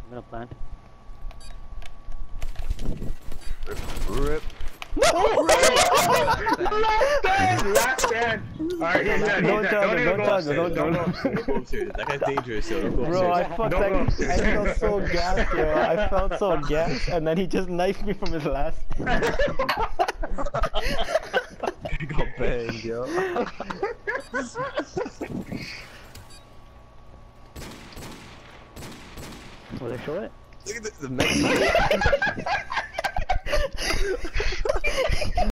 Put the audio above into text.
I'm gonna plant. Rip. Last stand. Alright, he's dead. Don't Don't even go touch him, upstairs. don't Don't go touch him. upstairs. Don't go upstairs. That guy's dangerous, yo. Don't go Bro, I upstairs. fucked Don't that. go I upstairs. felt so gassed, yo. I felt so gassed, and then he just knifed me from his last. He got banged, yo. Was I short? Look at the Mexican.